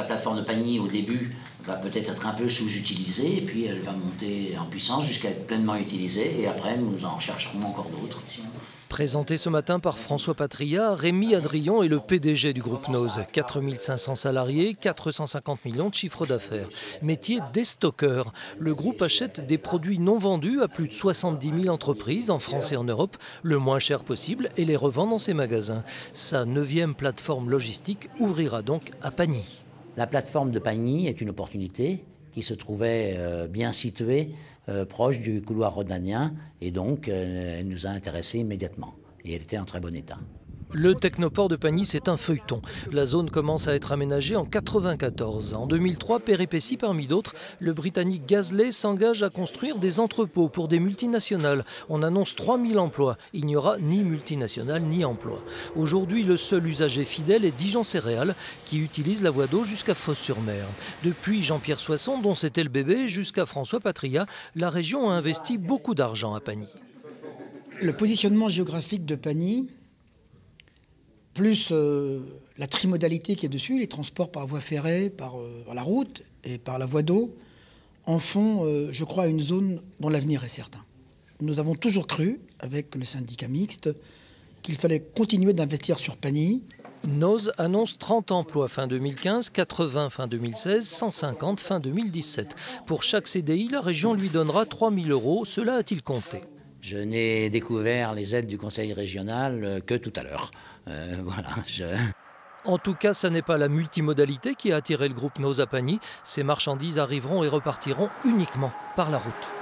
la plateforme de Pagny, au début, va peut-être être un peu sous-utilisée, et puis elle va monter en puissance jusqu'à être pleinement utilisée, et après nous en rechercherons encore d'autres. Présenté ce matin par François Patria, Rémi Adrian est le PDG du groupe Noz. 4500 salariés, 450 millions de chiffre d'affaires. Métier déstockeur. Le groupe achète des produits non vendus à plus de 70 000 entreprises en France et en Europe, le moins cher possible, et les revend dans ses magasins. Sa 9e plateforme logistique ouvrira donc à Pagny. La plateforme de Pagny est une opportunité qui se trouvait bien située, proche du couloir rhodanien, et donc elle nous a intéressés immédiatement. Et elle était en très bon état. Le technoport de Pagny, c'est un feuilleton. La zone commence à être aménagée en 1994. En 2003, péripétie parmi d'autres, le Britannique Gazley s'engage à construire des entrepôts pour des multinationales. On annonce 3000 emplois. Il n'y aura ni multinationales ni emplois. Aujourd'hui, le seul usager fidèle est Dijon Céréales, qui utilise la voie d'eau jusqu'à Fos-sur-Mer. Depuis Jean-Pierre Soisson, dont c'était le bébé, jusqu'à François Patria, la région a investi beaucoup d'argent à Pagny. Le positionnement géographique de Pagny, plus la trimodalité qui est dessus, les transports par voie ferrée, par la route et par la voie d'eau, en font, je crois, une zone dont l'avenir est certain. Nous avons toujours cru, avec le syndicat mixte, qu'il fallait continuer d'investir sur Pagny. Noz annonce 30 emplois fin 2015, 80 fin 2016, 150 fin 2017. Pour chaque CDI, la région lui donnera 3 000 €. Cela a-t-il compté ? Je n'ai découvert les aides du conseil régional que tout à l'heure. En tout cas, ça n'est pas la multimodalité qui a attiré le groupe Noz à Pagny. Ces marchandises arriveront et repartiront uniquement par la route.